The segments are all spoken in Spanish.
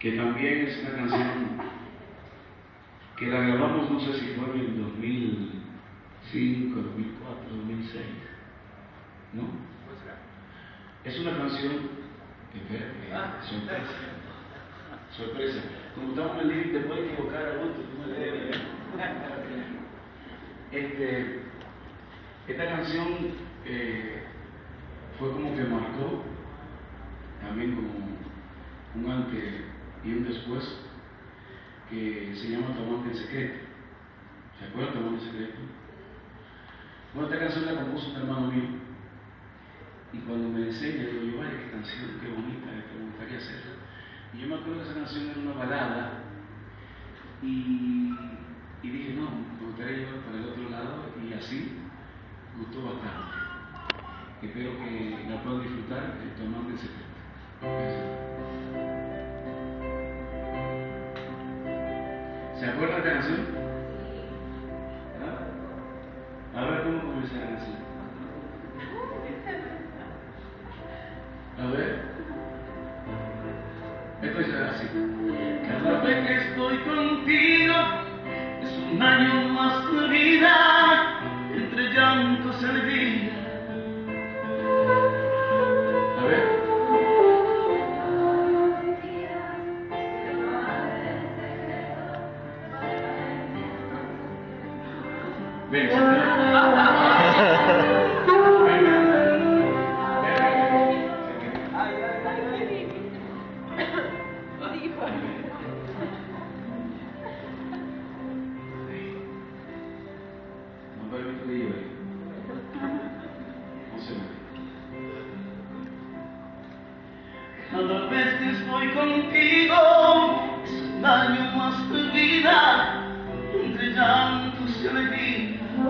que también es una canción que la grabamos, no sé si fue en el 2005, 2004, 2006, ¿no? Es una canción sorpresa. Como estamos en el living, te puedes equivocar a gusto, tú me lees. Esta canción fue como que marcó también como un antes y un después, que se llama Tu amante en secreto. ¿Se acuerdan de Tu amante en secreto? Bueno, esta canción la compuso un hermano mío, y cuando me enseña, digo yo, vaya, qué canción, qué bonita, que me gustaría hacerla. Y yo me acuerdo que esa canción era una balada, y dije, no, me gustaría llevar para el otro lado, y así gustó bastante. Espero que la puedan disfrutar, Tu amante en secreto. ¿Se acuerdan de la canción? ¿Ah? A ver cómo comienza la canción. A ver. Esto es así. Cada vez que estoy contigo es un año más de vida, entre llantos y alegría. A ver. Ven, cada vez que estoy contigo es un año más de vida, entre llantos y alegría.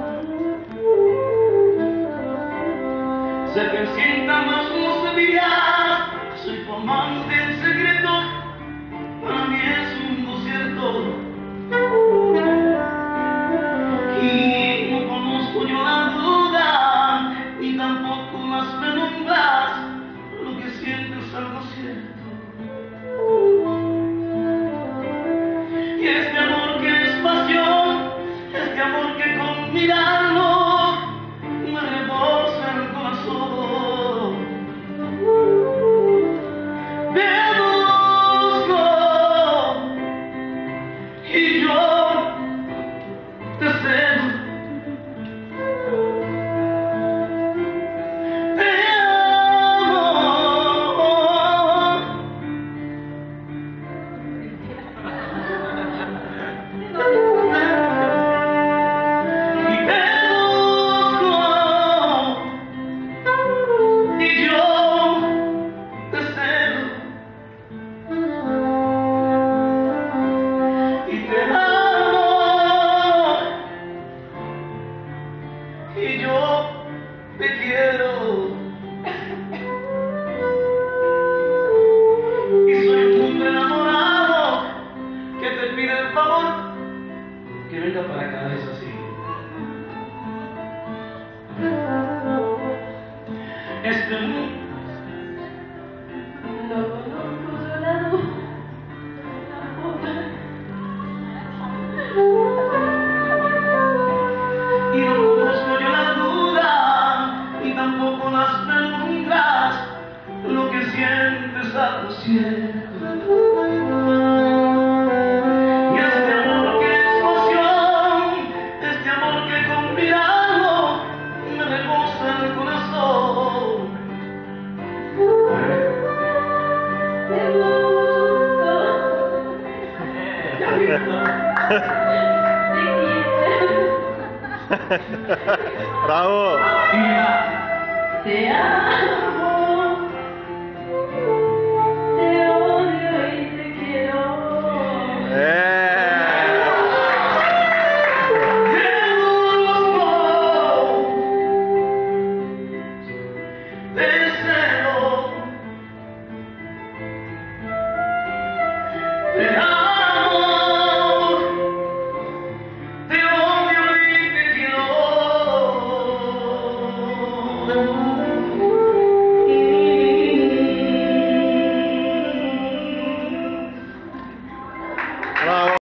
Se presenta más los días, soy tu amante en secreto, para mí es un desierto. Y no conozco yo la duda, ni tampoco las penumbras, lo que siento es algo cierto. Y este amor que es pasión, este amor que con mirarlo me rebosa el corazón. Te busco y yo te cedo. Te amo. Y te busco y yo te cedo. Y te amo y yo te quiero. Y soy un hombre enamorado que te pide el favor que venga para acá, es así. Este mundo lo conozco solado, y no conozco yo la duda, ni tampoco las penumbras, lo que sientes algo cierto. Y este amor que es pasión, este amor que con mirarlo me rebosa el corazón. te busco, Ya viste, ¿no? te quiero, ¡Bravo! te amo, te odio y te quiero. Bravo.